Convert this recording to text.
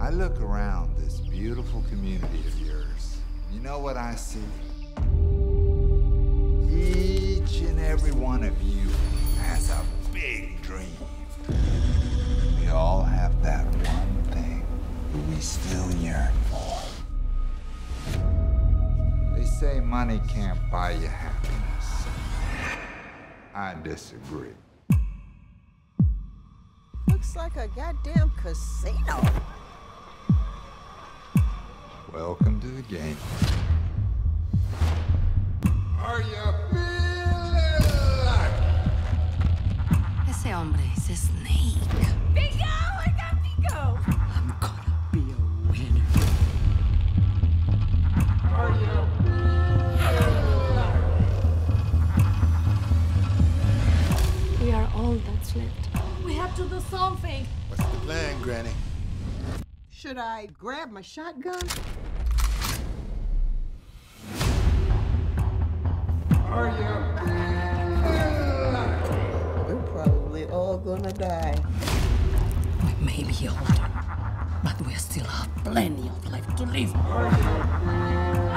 I look around this beautiful community of yours. You know what I see? Each and every one of you has a big dream. We all have that one thing that we still yearn for. They say money can't buy you happiness. I disagree. Looks like a goddamn casino. Welcome to the game. Are you feeling like Ese hombre is a snake. Bingo! I got bingo! I'm gonna be a winner. Are you feeling like We are all that's left. We have to do something. What's the plan, Granny? Should I grab my shotgun? Are you feeling like We're probably all gonna die. We may be older, but we still have plenty of life to live. Are you feeling